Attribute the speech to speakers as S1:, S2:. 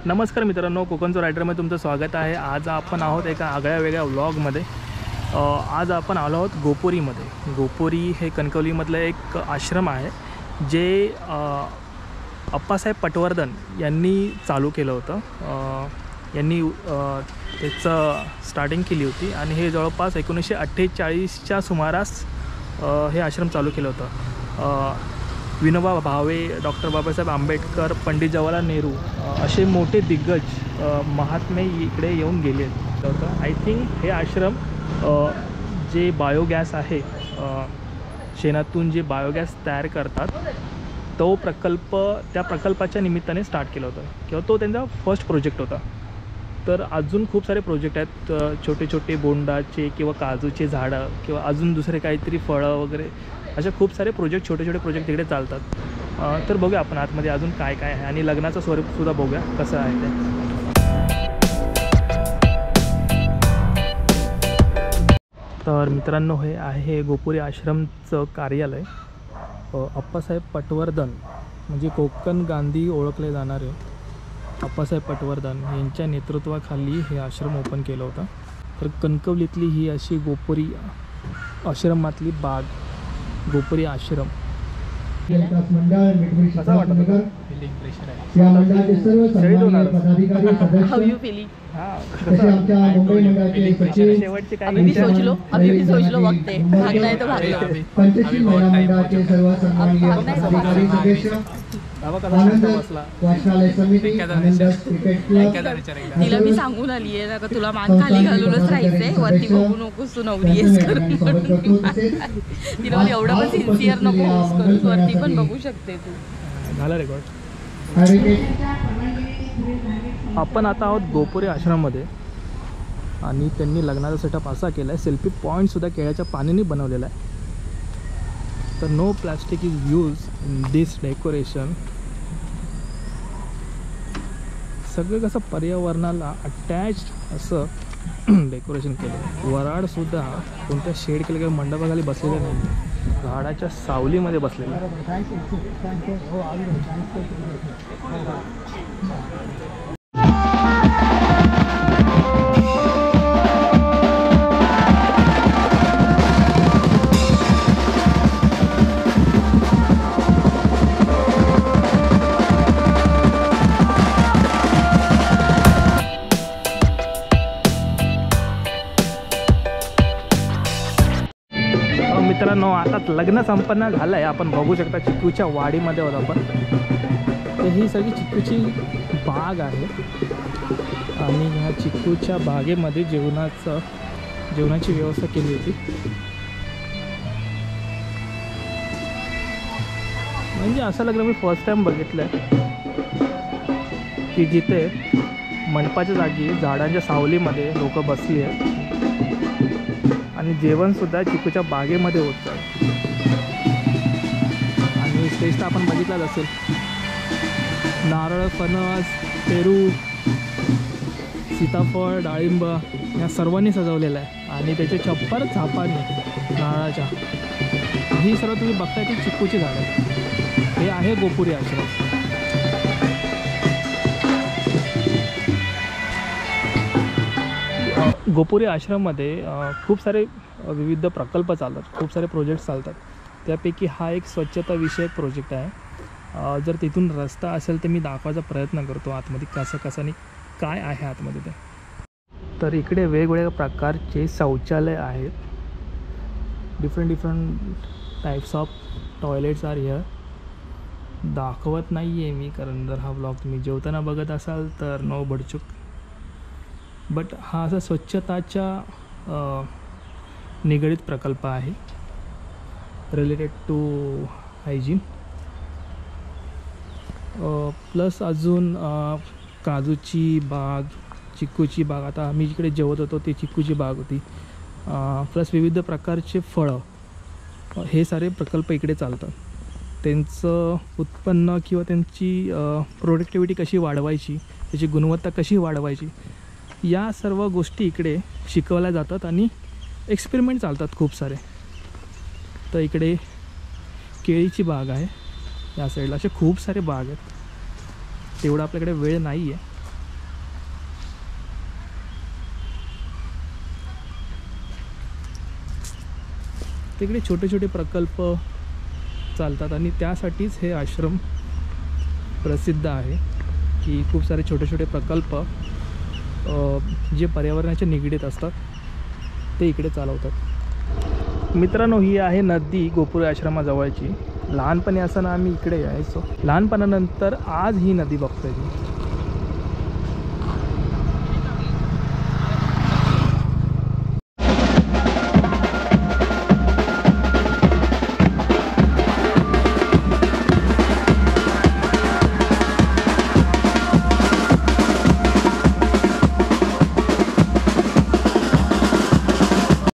S1: नमस्कार मित्रांनो, कोकणचो रायडरमध्ये तुमचं स्वागत आहे। आज आपण आहोत एका आगळ्या वेगळ्या व्लॉगमध्ये। आज आपण आलो आहोत गोपोरीमध्ये। गोपोरी हे कणकवलीमधलं एक आश्रम आहे जे अप्पासाहेब पटवर्धन यांनी चालू केलं होतं। यांनी त्याचं स्टार्टिंग केली होती आणि हे जवळपास 1948च्या सुमारास हे आश्रम चालू केलं होतं। विनोबा भावे, डॉक्टर बाबासाहेब आंबेडकर, पंडित जवाहरलाल नेहरू असे मोठे दिग्गज महात्मे इकडे येऊन गेले होतं। आय थिंक हे आश्रम जे बायोगॅस आहे, शेणातून जे बायोगॅस तयार करतात तो प्रकल्प, त्या प्रकल्पाच्या निमित्ताने स्टार्ट केलं होतं किंवा तो त्यांचा फर्स्ट प्रोजेक्ट होता। तर अजून खूप सारे प्रोजेक्ट आहेत, छोटे छोटे बोंडाचे किंवा काजूचे झाडं किंवा अजून दुसरे काहीतरी फळं वगैरे, असे खूप सारे प्रोजेक्ट, छोटे छोटे प्रोजेक्ट तिकडे चालतात। तर बघूया आपण आतमध्ये अजून काय काय आहे आणि लग्नाचं स्वरूपसुद्धा बघूया कसं आहे ते। तर मित्रांनो, हे आहे गोपोरी आश्रमचं कार्यालय। अप्पासाहेब पटवर्धन म्हणजे कोकण गांधी ओळखले जाणारे अप्पासाहेब पटवर्धन यांच्या नेतृत्वाखाली हे आश्रम ओपन केलं होतं। तर कणकवलीतली ही अशी गोपोरी आश्रमातली बाग, गोपोरी आश्रम। कसा वाटत होता? फिलिंग प्रेशर आहे या मंडळाचे सर्व सन्माननीय पदाधिकारी सदस्य। How you feeling? कसे आमच्या मुंबई मंडळाचे सचिव, शेवटचे काय
S2: अभी भी सोच लो वक्त है, भागना है तो भाग लो।
S1: पंचशील महिला मंडळाचे सर्व सन्माननीय पदाधिकारी सदस्य, आनंद वाचनालय समिती, आनंद क्रिकेट क्लब।
S2: तिला मी सांगून आली आहे ना का तुला मान खाली घालूनच राहायचंय, वरती बघू नकोस, तू नवरी आहेस करून। तिला मला एवढं पण सिन्सिअर नको करूस, वरती पण बघू शकते तू।
S1: झालं रेकॉर्ड। आपण आता आहोत गोपोरी आश्रममध्ये आणि त्यांनी लग्नाचा सेटअप असा केला आहे, सेल्फी पॉईंटसुद्धा केळ्याच्या पाण्याने बनवलेला आहे। तर no plastic is use in this decoration. सगळं कसं पर्यावरणाला अटॅच्ड असं डेकोरेशन केलं। वराडसुद्धा कोणत्या शेड केलं किंवा मंडपाखाली बसलेलं नाही, झाडाच्या सावलीमध्ये बसलेलं आहे। मित्रांनो, आता लग्न संपन्न झालं आहे। आपण बघू शकता चिक्कूच्या वाडीमध्ये आहोत आपण। तर ही सगळी चिक्कूची बाग आहे आणि ह्या चिक्कूच्या बागेमध्ये जेवणाची व्यवस्था केली होती। म्हणजे असं लग्न मी फर्स्ट टाइम बघितलं आहे की जिथे मंडपाच्या जागी झाडांच्या सावलीमध्ये लोक बसली आहेत आणि जेवणसुद्धा चिकूच्या बागेमध्ये होतं। आणि स्टेज तर आपण बघितलाच असेल, नारळ, फणस, पेरू, सीताफळ, डाळिंब या सर्वांनी सजवलेलं आहे आणि त्याचे छप्पर झापाने नारळाच्या, ही सर्व तुम्ही बघताय ती चिकूची झाडं आहेत। हे आहे गोपोरी आश्रम। गोपोरी आश्रममध्ये खूप सारे विविध प्रकल्प चालतात, खूप सारे प्रोजेक्ट्स चालतात। त्यापैकी हा एक स्वच्छता विषयक प्रोजेक्ट आहे। जर तिथून रस्ता असेल तर मी दाखवायचा प्रयत्न करतो आतमध्ये कसं आणि काय आहे आतमध्ये ते। तर इकडे वेगवेगळ्या प्रकारचे शौचालय आहेत, different types of toilets are here. दाखवत नाही आहे मी, कारण जर हा व्लॉग तुम्ही जेवताना बघत असाल तर नो बडचूक। बट हा असा स्वच्छताच्या निगडीत प्रकल्प आहे, रिलेटेड टू हायजीन। प्लस अजून काजूची बाग, चिक्कूची बाग, आता आम्ही जिकडे जेवत होतो ती चिक्कूची बाग होती। प्लस विविध प्रकारचे फळं, हे सारे प्रकल्प इकडे चालतात। त्यांचं उत्पन्न किंवा त्यांची प्रोडक्टिव्हिटी कशी वाढवायची, त्याची गुणवत्ता कशी वाढवायची, या सर्व गोष्टी इकडे शिकवल्या जातात आणि एक्सपेरिमेंट चालतात खूप सारे। तर इकडे केळीची बाग आहे, या साईडला असे खूप सारे बाग आहेत। तेवढा आपल्याकडे वेळ नाही आहे, तिकडे छोटे छोटे प्रकल्प चालतात आणि त्यासाठीच हे आश्रम प्रसिद्ध आहे की खूप सारे छोटे छोटे प्रकल्प जे पर्यावरणाच्या निगडीत असतात ते इकडे चालवतात. मित्रांनो, ही आहे नदी गोपुरी आश्रमाजवळची. लहानपणी असताना आम्ही इकडे यायचो. लहानपणानंतर आज ही नदी बघतोय मी.